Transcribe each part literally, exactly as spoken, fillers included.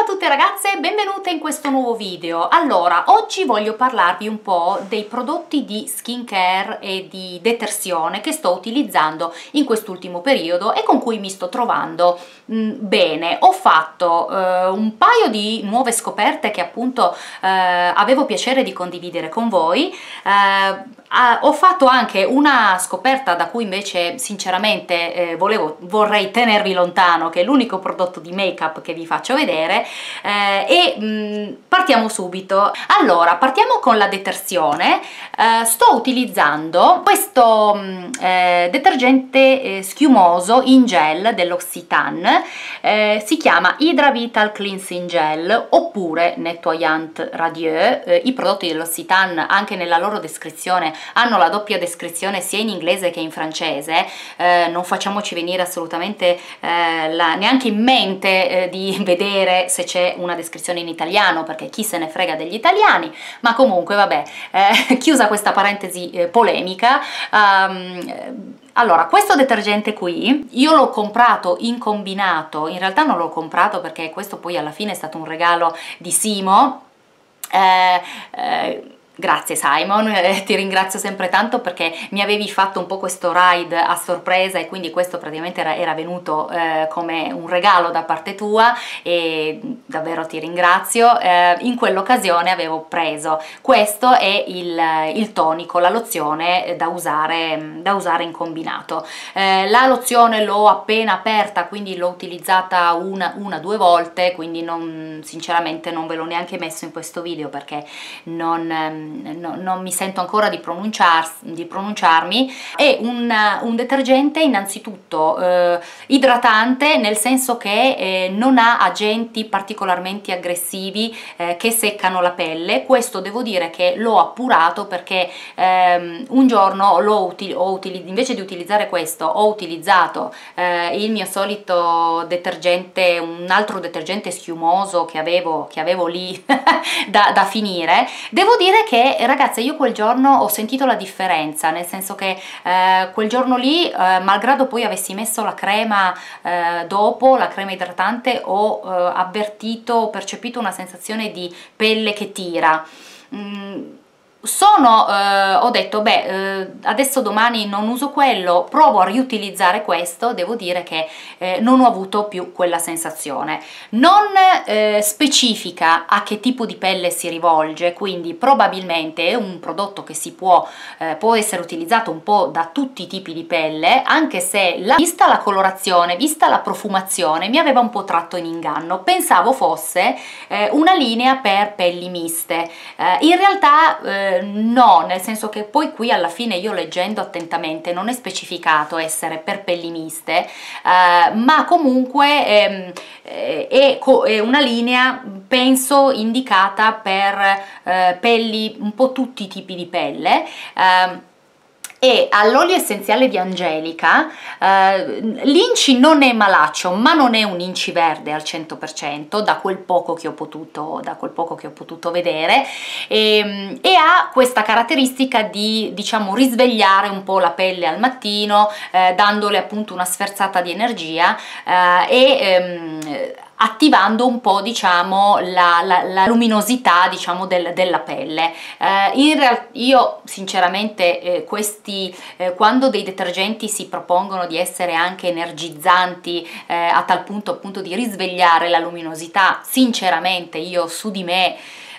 Ciao a tutte ragazze, benvenute in questo nuovo video. Allora, oggi voglio parlarvi un po' dei prodotti di skincare e di detersione che sto utilizzando in quest'ultimo periodo e con cui mi sto trovando mh, bene. Ho fatto eh, un paio di nuove scoperte che appunto eh, avevo piacere di condividere con voi. Eh, ho fatto anche una scoperta da cui invece sinceramente eh, volevo, vorrei tenervi lontano, che è l'unico prodotto di make-up che vi faccio vedere. Eh, e mh, partiamo subito. Allora, partiamo con la detersione. Eh, sto utilizzando questo mh, eh, detergente eh, schiumoso in gel dell'Occitane, eh, si chiama Hydra Vital Cleansing Gel oppure Nettoyant Radieux. Eh, i prodotti dell'Occitane anche nella loro descrizione hanno la doppia descrizione sia in inglese che in francese. Eh, non facciamoci venire assolutamente eh, la, neanche in mente eh, di vedere se c'è una descrizione in italiano, perché chi se ne frega degli italiani, ma comunque vabbè, eh, chiusa questa parentesi eh, polemica. Um, allora, questo detergente qui io l'ho comprato in combinato, in realtà non l'ho comprato perché questo poi alla fine è stato un regalo di Simo. eh, eh, Grazie Simon, eh, ti ringrazio sempre tanto perché mi avevi fatto un po' questo ride a sorpresa e quindi questo praticamente era, era venuto eh, come un regalo da parte tua e davvero ti ringrazio. Eh, in quell'occasione avevo preso questo e il, il tonico, la lozione da usare, da usare in combinato. Eh, la lozione l'ho appena aperta, quindi l'ho utilizzata una, una due volte, quindi non, sinceramente non ve l'ho neanche messo in questo video perché non... No, non mi sento ancora di, pronunciar, di pronunciarmi. È un, un detergente innanzitutto eh, idratante, nel senso che eh, non ha agenti particolarmente aggressivi eh, che seccano la pelle. Questo devo dire che l'ho appurato perché ehm, un giorno l'ho util ho util invece di utilizzare questo ho utilizzato eh, il mio solito detergente, un altro detergente schiumoso che avevo, che avevo lì da, da finire. Devo dire che che ragazze, io quel giorno ho sentito la differenza, nel senso che eh, quel giorno lì, eh, malgrado poi avessi messo la crema eh, dopo, la crema idratante, ho eh, avvertito, ho percepito una sensazione di pelle che tira. Mm. Sono, eh, ho detto beh eh, adesso domani non uso quello, provo a riutilizzare questo. Devo dire che eh, non ho avuto più quella sensazione. Non eh, specifica a che tipo di pelle si rivolge, quindi probabilmente è un prodotto che si può, eh, può essere utilizzato un po' da tutti i tipi di pelle, anche se la, vista la colorazione, vista la profumazione, mi aveva un po' tratto in inganno. Pensavo fosse eh, una linea per pelli miste. Eh, in realtà eh, no, nel senso che poi qui alla fine, io leggendo attentamente, non è specificato essere per pelli miste, eh, ma comunque ehm, è, è una linea, penso, indicata per eh, pelli, un po' tutti i tipi di pelle. Eh, e all'olio essenziale di Angelica. eh, l'inci non è malaccio, ma non è un inci verde al cento per cento, da quel poco che ho potuto, da quel poco che ho potuto vedere, e, e ha questa caratteristica di, diciamo, risvegliare un po' la pelle al mattino, eh, dandole appunto una sferzata di energia eh, e ehm, attivando un po', diciamo, la, la, la luminosità, diciamo, del, della pelle. Eh, in realtà io sinceramente eh, questi eh, quando dei detergenti si propongono di essere anche energizzanti eh, a tal punto appunto di risvegliare la luminosità, sinceramente io su di me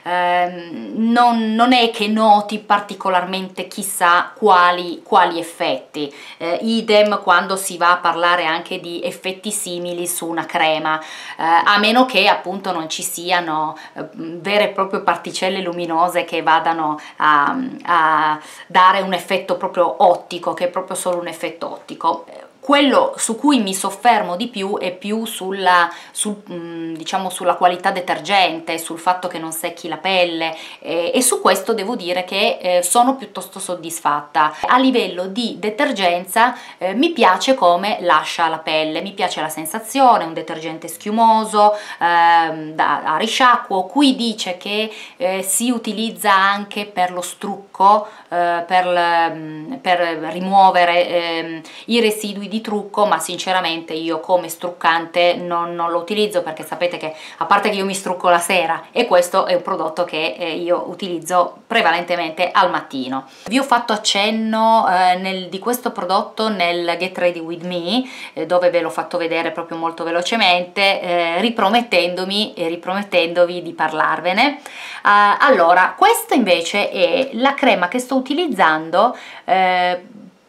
Eh, non, non è che noti particolarmente chissà quali, quali effetti. Eh, idem quando si va a parlare anche di effetti simili su una crema, eh, a meno che appunto non ci siano eh, vere e proprie particelle luminose che vadano a, a dare un effetto proprio ottico, che è proprio solo un effetto ottico. Quello su cui mi soffermo di più è più sulla, sul, diciamo, sulla qualità detergente, sul fatto che non secchi la pelle, eh, e su questo devo dire che eh, sono piuttosto soddisfatta. A livello di detergenza eh, mi piace come lascia la pelle, mi piace la sensazione, un detergente schiumoso, eh, da, a risciacquo. Qui dice che eh, si utilizza anche per lo strucco, eh, per, per rimuovere eh, i residui di di trucco, ma sinceramente io come struccante non, non lo utilizzo, perché sapete che a parte che io mi strucco la sera e questo è un prodotto che eh, io utilizzo prevalentemente al mattino. Vi ho fatto accenno eh, nel, di questo prodotto nel Get Ready With Me, eh, dove ve l'ho fatto vedere proprio molto velocemente, eh, ripromettendomi e ripromettendovi di parlarvene. Uh, allora, questa invece è la crema che sto utilizzando, eh,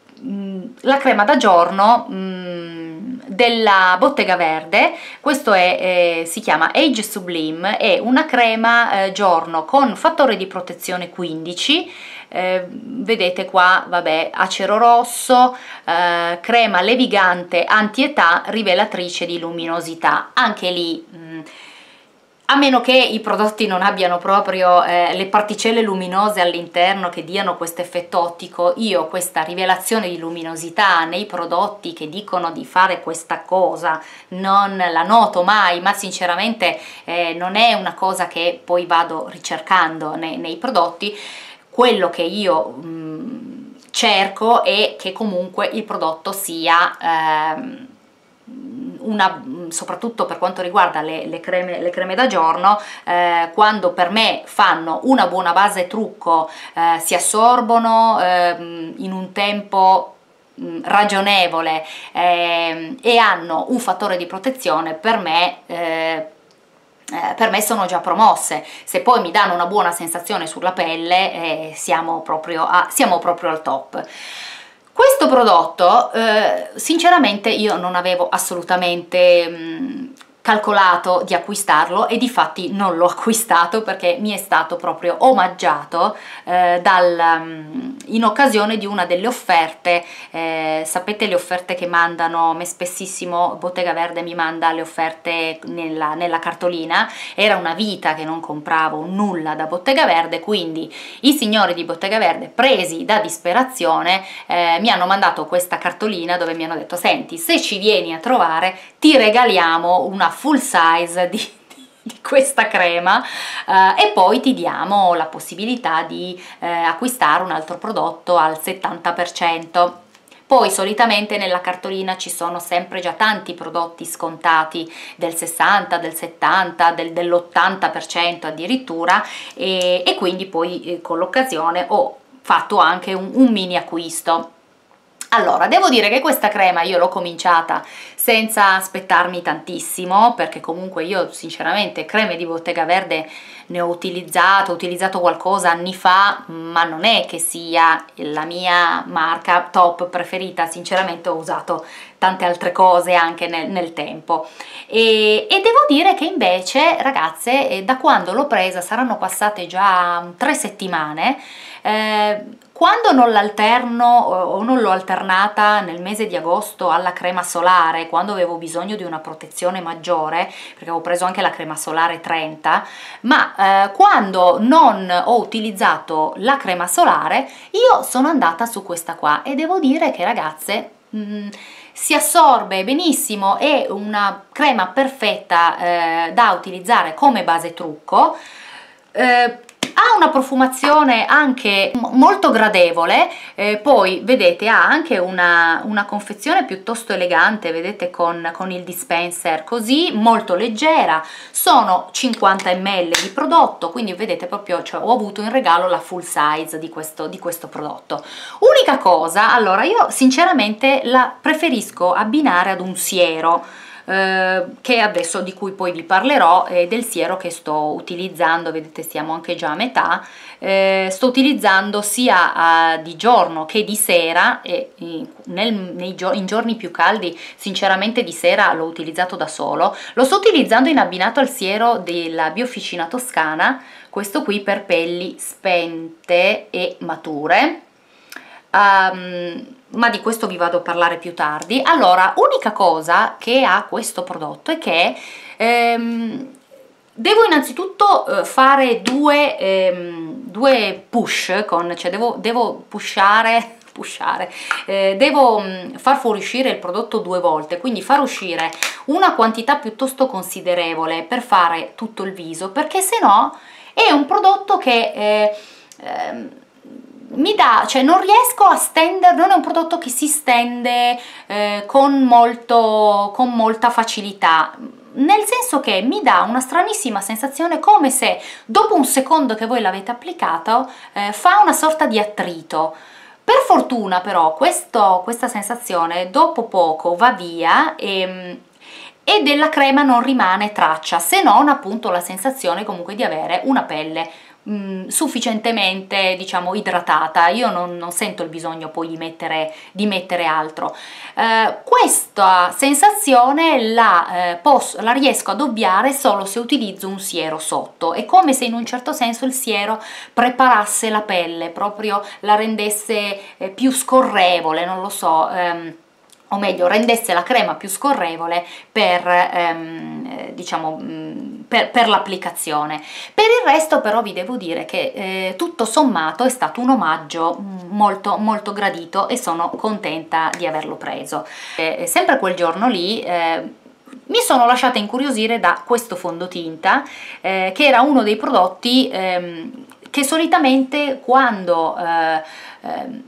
la crema da giorno mh, della Bottega Verde. Questo è, eh, si chiama Age Sublime, è una crema eh, giorno con fattore di protezione quindici, eh, vedete qua, vabbè, acero rosso, eh, crema levigante anti-età, rivelatrice di luminosità. Anche lì mh, a meno che i prodotti non abbiano proprio eh, le particelle luminose all'interno che diano questo effetto ottico, io questa rivelazione di luminosità nei prodotti che dicono di fare questa cosa non la noto mai, ma sinceramente eh, non è una cosa che poi vado ricercando nei, nei prodotti. Quello che io mh, cerco è che comunque il prodotto sia eh, una, soprattutto per quanto riguarda le, le, creme, le creme da giorno, eh, quando per me fanno una buona base trucco, eh, si assorbono eh, in un tempo mh, ragionevole eh, e hanno un fattore di protezione, per me eh, Eh, per me sono già promosse. Se poi mi danno una buona sensazione sulla pelle, eh, siamo, proprio a, siamo proprio al top. Questo prodotto eh, sinceramente io non avevo assolutamente mh, calcolato di acquistarlo, e difatti non l'ho acquistato perché mi è stato proprio omaggiato eh, dal, um, in occasione di una delle offerte. Eh, sapete le offerte che mandano, me spessissimo Bottega Verde mi manda le offerte nella, nella cartolina. Era una vita che non compravo nulla da Bottega Verde, quindi i signori di Bottega Verde, presi da disperazione, eh, mi hanno mandato questa cartolina dove mi hanno detto: senti, se ci vieni a trovare ti regaliamo una full size di, di, di questa crema eh, e poi ti diamo la possibilità di eh, acquistare un altro prodotto al settanta per cento. Poi solitamente nella cartolina ci sono sempre già tanti prodotti scontati del sessanta, del settanta, del, dell'ottanta per cento addirittura, e, e quindi poi eh, con l'occasione ho fatto anche un, un mini acquisto. Allora, devo dire che questa crema io l'ho cominciata senza aspettarmi tantissimo, perché comunque io sinceramente creme di Bottega Verde ne ho utilizzato, ho utilizzato qualcosa anni fa, ma non è che sia la mia marca top preferita. Sinceramente ho usato tante altre cose anche nel, nel tempo, e, e devo dire che invece, ragazze, da quando l'ho presa saranno passate già tre settimane. Eh, quando non l'alterno o non l'ho alternata nel mese di agosto alla crema solare, quando avevo bisogno di una protezione maggiore, perché avevo preso anche la crema solare trenta, ma eh, quando non ho utilizzato la crema solare io sono andata su questa qua, e devo dire che, ragazze, mh, si assorbe benissimo, è una crema perfetta eh, da utilizzare come base trucco. eh, Ha una profumazione anche molto gradevole, eh, poi vedete ha anche una, una confezione piuttosto elegante, vedete, con, con il dispenser così, molto leggera. Sono cinquanta millilitri di prodotto, quindi vedete proprio, cioè, ho avuto in regalo la full size di questo, di questo prodotto. Unica cosa, allora io sinceramente la preferisco abbinare ad un siero, Eh, che adesso, di cui poi vi parlerò, eh, del siero che sto utilizzando. Vedete, siamo anche già a metà. Eh, sto utilizzando sia eh, di giorno che di sera, e nel, nei gio in giorni più caldi sinceramente di sera l'ho utilizzato da solo. Lo sto utilizzando in abbinato al siero della Biofficina Toscana, questo qui per pelli spente e mature. Um, ma di questo vi vado a parlare più tardi. Allora, unica cosa che ha questo prodotto è che ehm, devo innanzitutto eh, fare due, ehm, due push, con, cioè devo, devo pushare, pushare eh, devo mh, far fuoriuscire il prodotto due volte, quindi far uscire una quantità piuttosto considerevole per fare tutto il viso, perché se no è un prodotto che eh, eh, mi dà, cioè non riesco a stendere, non è un prodotto che si stende eh, con, molto, con molta facilità, nel senso che mi dà una stranissima sensazione, come se dopo un secondo che voi l'avete applicato eh, fa una sorta di attrito. Per fortuna però questo, questa sensazione dopo poco va via e, e della crema non rimane traccia, se non appunto la sensazione comunque di avere una pelle mh, sufficientemente, diciamo, idratata. Io non, non sento il bisogno poi di mettere, di mettere altro. Eh, questa sensazione la, eh, posso, la riesco ad ovviare solo se utilizzo un siero sotto. È come se in un certo senso il siero preparasse la pelle, proprio la rendesse eh, più scorrevole, non lo so, ehm, o meglio rendesse la crema più scorrevole per, ehm, diciamo, per, per l'applicazione. Per il resto però vi devo dire che eh, tutto sommato è stato un omaggio molto molto gradito e sono contenta di averlo preso. Eh, sempre quel giorno lì eh, mi sono lasciata incuriosire da questo fondotinta eh, che era uno dei prodotti ehm, che solitamente quando eh, eh,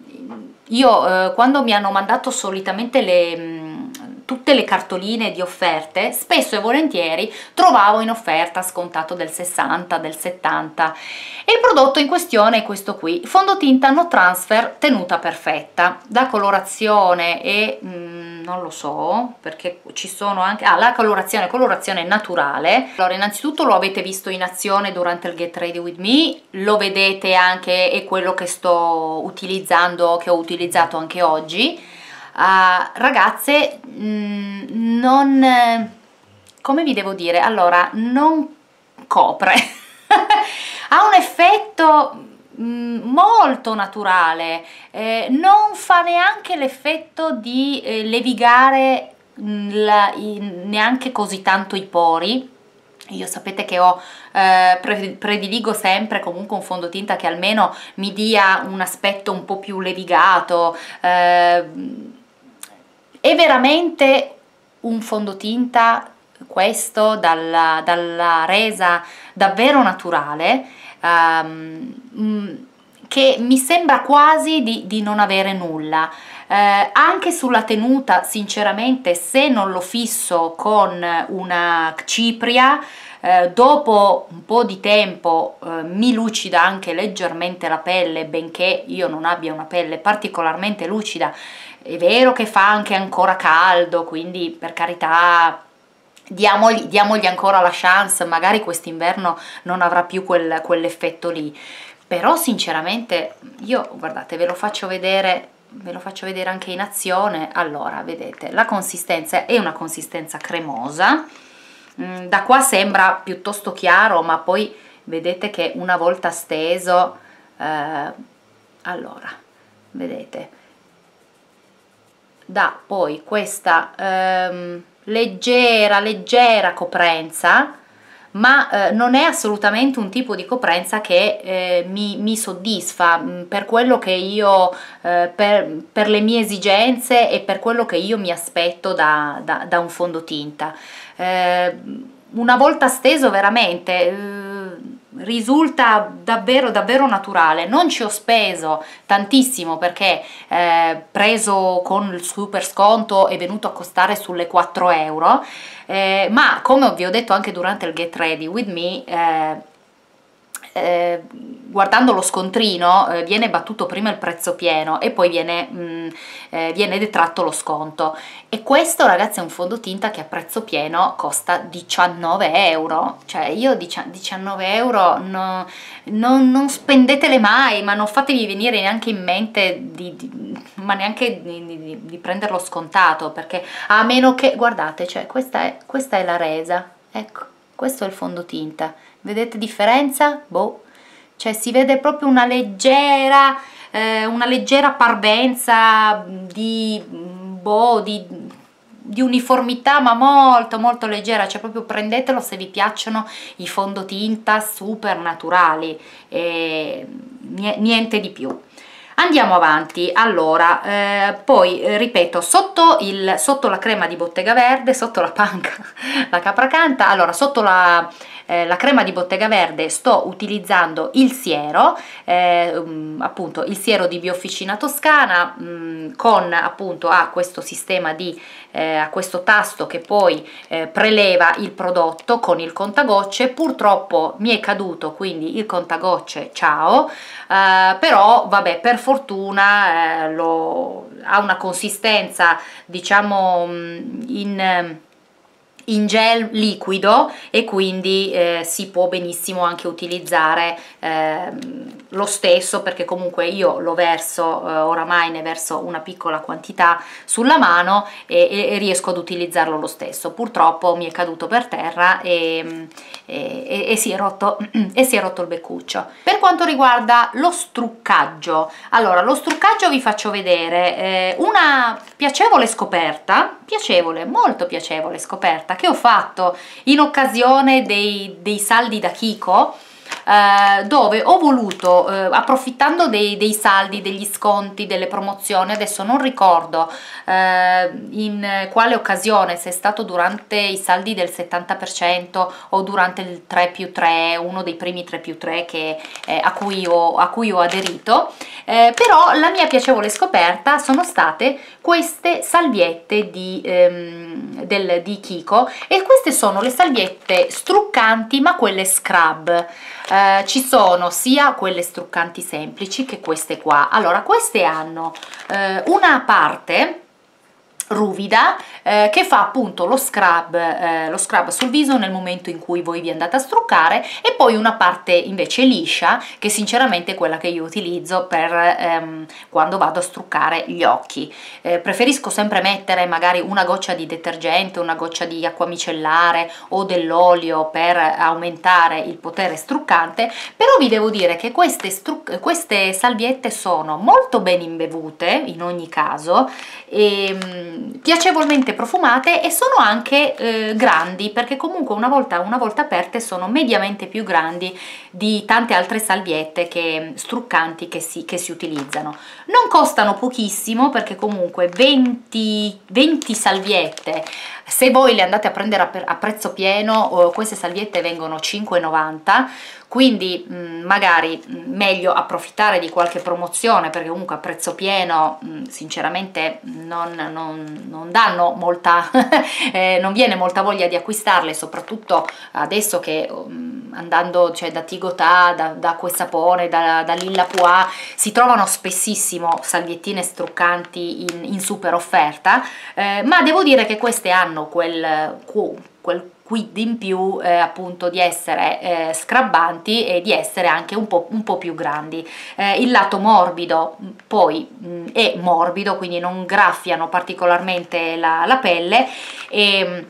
io eh, quando mi hanno mandato solitamente le, mh, tutte le cartoline di offerte, spesso e volentieri trovavo in offerta scontato del sessanta, del settanta, e il prodotto in questione è questo qui, fondotinta No Transfer tenuta perfetta. La colorazione è, mh, non lo so, perché ci sono anche, ah, la colorazione, colorazione naturale. Allora, innanzitutto lo avete visto in azione durante il Get Ready With Me, lo vedete anche, è quello che sto utilizzando, che ho utilizzato anche oggi. Uh, ragazze, mh, non, come vi devo dire, allora, non copre, ha un effetto mh, molto naturale, eh, non fa neanche l'effetto di eh, levigare mh, la, i, neanche così tanto i pori. Io sapete che ho, eh, prediligo sempre comunque un fondotinta che almeno mi dia un aspetto un po' più levigato. Eh, è veramente un fondotinta questo dalla, dalla resa davvero naturale, ehm, che mi sembra quasi di, di non avere nulla. Eh, anche sulla tenuta, sinceramente, se non lo fisso con una cipria, eh, dopo un po' di tempo eh, mi lucida anche leggermente la pelle, benché io non abbia una pelle particolarmente lucida. È vero che fa anche ancora caldo, quindi per carità diamogli, diamogli ancora la chance, magari quest'inverno non avrà più quel, quell'effetto lì. Però sinceramente io, guardate, ve lo faccio vedere, ve lo faccio vedere anche in azione. Allora, vedete, la consistenza è una consistenza cremosa, mm, da qua sembra piuttosto chiaro, ma poi vedete che una volta steso, eh, allora, vedete, dà poi questa ehm, leggera, leggera coprenza, ma eh, non è assolutamente un tipo di coprenza che eh, mi, mi soddisfa mh, per quello che io, eh, per, per le mie esigenze e per quello che io mi aspetto da, da, da un fondotinta. Eh, una volta steso veramente eh, risulta davvero davvero naturale. Non ci ho speso tantissimo perché eh, preso con il super sconto è venuto a costare sulle quattro euro, eh, ma come vi ho detto anche durante il Get Ready With Me, eh, eh, guardando lo scontrino eh, viene battuto prima il prezzo pieno e poi viene, mh, eh, viene detratto lo sconto, e questo, ragazzi, è un fondotinta che a prezzo pieno costa diciannove euro. Cioè io diciannove euro no, non, non spendetele mai, ma non fatevi venire neanche in mente di, di, ma neanche di, di, di prenderlo scontato, perché a meno che, guardate, cioè questa è, questa è la resa, ecco, questo è il fondotinta. Vedete differenza? Boh, cioè si vede proprio una leggera, eh, una leggera parvenza di, boh, di, di uniformità, ma molto molto leggera. Cioè proprio prendetelo se vi piacciono i fondotinta super naturali, e niente di più. Andiamo avanti. Allora, eh, poi eh, ripeto, sotto, il, sotto la crema di Bottega Verde, sotto la panca, la capracanta, allora sotto la, eh, la crema di Bottega Verde sto utilizzando il siero, eh, um, appunto il siero di Biofficina Toscana, mh, con appunto ha questo sistema di eh, a questo tasto che poi eh, preleva il prodotto con il contagocce. Purtroppo mi è caduto, quindi il contagocce ciao, eh, però vabbè, per fortuna eh, lo, ha una consistenza diciamo in in gel liquido e quindi eh, si può benissimo anche utilizzare eh, lo stesso, perché comunque io lo verso, eh, oramai ne verso una piccola quantità sulla mano e, e riesco ad utilizzarlo lo stesso. Purtroppo mi è caduto per terra e, e, e, si è rotto, e si è rotto il beccuccio. Per quanto riguarda lo struccaggio, allora lo struccaggio vi faccio vedere eh, una piacevole scoperta, piacevole, molto piacevole scoperta che ho fatto in occasione dei, dei saldi da Kiko, eh, dove ho voluto, eh, approfittando dei, dei saldi, degli sconti, delle promozioni, adesso non ricordo eh, in quale occasione, se è stato durante i saldi del settanta per cento o durante il tre più tre, uno dei primi tre più tre che, eh, a, cui ho, a cui ho aderito, eh, però la mia piacevole scoperta sono state queste salviette di, ehm, del, di Kiko, e queste sono le salviette struccanti ma quelle scrub. Eh, ci sono sia quelle struccanti semplici che queste qua. Allora, queste hanno eh, una parte ruvida eh, che fa appunto lo scrub, eh, lo scrub sul viso nel momento in cui voi vi andate a struccare, e poi una parte invece liscia che sinceramente è quella che io utilizzo per ehm, quando vado a struccare gli occhi. Eh, preferisco sempre mettere magari una goccia di detergente, una goccia di acqua micellare o dell'olio per aumentare il potere struccante, però vi devo dire che queste, queste salviette sono molto ben imbevute in ogni caso, e piacevolmente profumate, e sono anche eh, grandi, perché comunque una volta, una volta aperte sono mediamente più grandi di tante altre salviette che, struccanti che si, che si utilizzano. Non costano pochissimo, perché comunque venti, venti salviette, se voi le andate a prendere a, a prezzo pieno, queste salviette vengono cinque e novanta, quindi mh, magari mh, meglio approfittare di qualche promozione, perché comunque a prezzo pieno mh, sinceramente non, non, non danno molta eh, non viene molta voglia di acquistarle, soprattutto adesso che mh, andando cioè da Tigotà, da, da Acqua e Sapone, da, da Lilla Pois si trovano spessissimo salviettine struccanti in, in super offerta, eh, ma devo dire che queste hanno quel, quel quid in più, eh, appunto, di essere eh, scrabbanti e di essere anche un po', un po' più grandi. Eh, il lato morbido poi mh, è morbido, quindi non graffiano particolarmente la, la pelle, e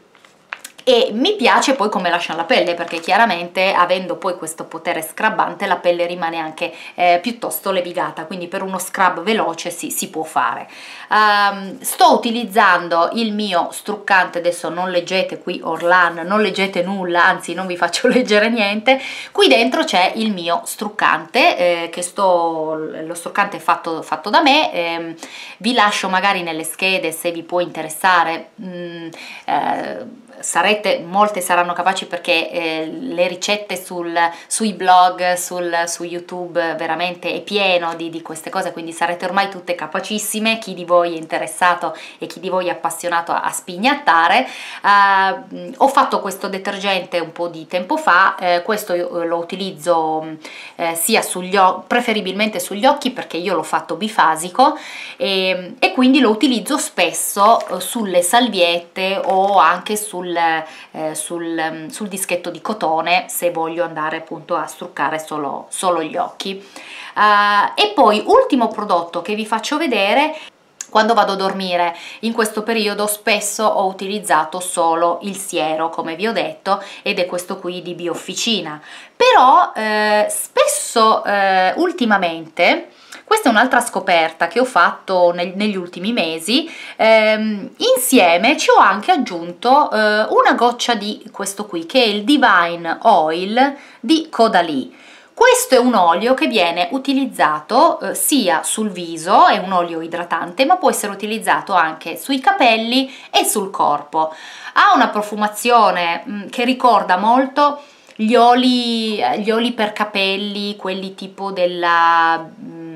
e mi piace poi come lasciano la pelle, perché chiaramente avendo poi questo potere scrabbante la pelle rimane anche eh, piuttosto levigata, quindi per uno scrub veloce si, si può fare. Um, sto utilizzando il mio struccante, adesso non leggete qui Orlan, non leggete nulla, anzi non vi faccio leggere niente, qui dentro c'è il mio struccante, eh, che sto, lo struccante fatto, fatto da me, eh, vi lascio magari nelle schede se vi può interessare. mm, eh, sarete, molte saranno capaci, perché eh, le ricette sul, sui blog, sul, su YouTube veramente è pieno di, di queste cose, quindi sarete ormai tutte capacissime, chi di voi è interessato e chi di voi è appassionato a, a spignattare. Uh, ho fatto questo detergente un po' di tempo fa, eh, questo io lo utilizzo eh, sia sugli occhi, preferibilmente sugli occhi, perché io l'ho fatto bifasico, e, e quindi lo utilizzo spesso eh, sulle salviette o anche sul Eh, sul, sul dischetto di cotone, se voglio andare appunto a struccare solo, solo gli occhi. Uh, e poi ultimo prodotto che vi faccio vedere: quando vado a dormire in questo periodo spesso ho utilizzato solo il siero, come vi ho detto, ed è questo qui di Biofficina, però eh, spesso eh, ultimamente, questa è un'altra scoperta che ho fatto nel, negli ultimi mesi, ehm, insieme ci ho anche aggiunto eh, una goccia di questo qui, che è il Divine Oil di Caudalie. Questo è un olio che viene utilizzato eh, sia sul viso, è un olio idratante, ma può essere utilizzato anche sui capelli e sul corpo. Ha una profumazione mh, che ricorda molto gli oli, gli oli per capelli, quelli tipo della,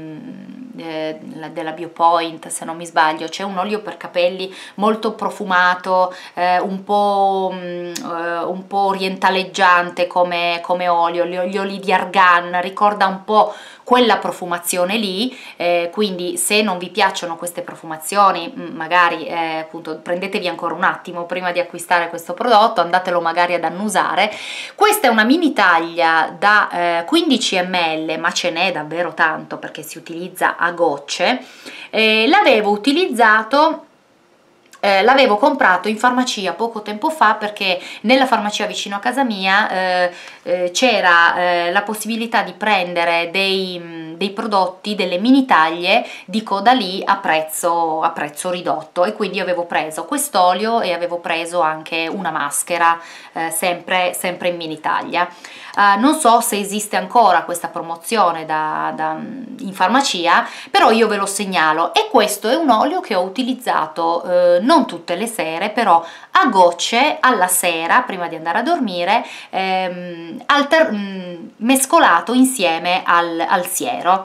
eh, della Biopoint, se non mi sbaglio, c'è un olio per capelli molto profumato, eh, un po', eh, un po' orientaleggiante come, come olio, gli, gli oli di argan, ricorda un po' quella profumazione lì, eh, quindi se non vi piacciono queste profumazioni, magari eh, appunto prendetevi ancora un attimo prima di acquistare questo prodotto, andatelo magari ad annusare. Questa è una mini taglia da eh, quindici millilitri, ma ce n'è davvero tanto perché si utilizza a gocce. Eh, l'avevo utilizzato Eh, l'avevo comprato in farmacia poco tempo fa, perché nella farmacia vicino a casa mia eh, eh, c'era eh, la possibilità di prendere dei, dei prodotti, delle mini taglie di Caudalie a prezzo, a prezzo ridotto, e quindi avevo preso quest'olio e avevo preso anche una maschera eh, sempre, sempre in mini taglia. Uh, non so se esiste ancora questa promozione da, da, in farmacia, però io ve lo segnalo. E questo è un olio che ho utilizzato eh, non tutte le sere, però a gocce alla sera prima di andare a dormire, ehm, alter, mh, mescolato insieme al, al siero.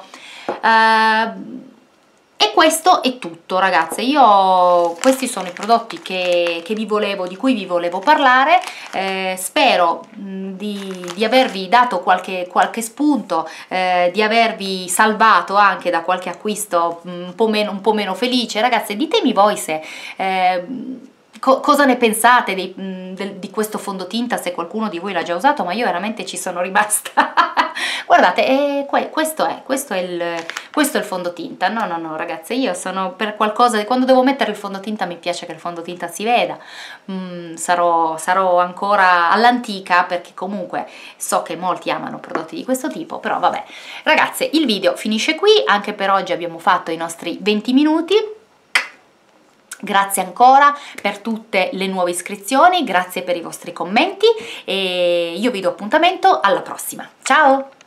Uh, E questo è tutto, ragazze. Io questi sono i prodotti che, che vi volevo, di cui vi volevo parlare. Eh, spero mh, di, di avervi dato qualche, qualche spunto, eh, di avervi salvato anche da qualche acquisto un po' meno, un po' meno felice. Ragazze, ditemi voi se eh, co cosa ne pensate di, mh, di questo fondotinta, se qualcuno di voi l'ha già usato, ma io veramente ci sono rimasta. Guardate, eh, questo è, questo è il, questo è il fondotinta. No, no, no, ragazze, io sono per qualcosa, quando devo mettere il fondotinta mi piace che il fondotinta si veda. Mm, sarò, sarò ancora all'antica, perché comunque so che molti amano prodotti di questo tipo, però vabbè. Ragazze, il video finisce qui, anche per oggi abbiamo fatto i nostri venti minuti. Grazie ancora per tutte le nuove iscrizioni, grazie per i vostri commenti, e io vi do appuntamento alla prossima. Ciao!